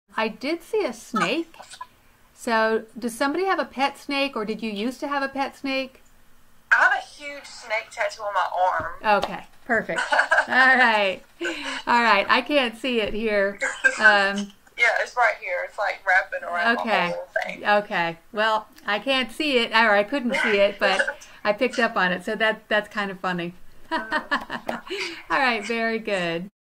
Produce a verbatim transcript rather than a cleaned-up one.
I did see a snake. So, does somebody have a pet snake, or did you used to have a pet snake? I have a huge snake tattoo on my arm. Okay, perfect. All right. All right, I can't see it here. Um, yeah, it's right here. It's like wrapping around okay. my whole thing. Okay. Well, I can't see it, or I couldn't see it, but I picked up on it, so that that's kind of funny. All right, very good.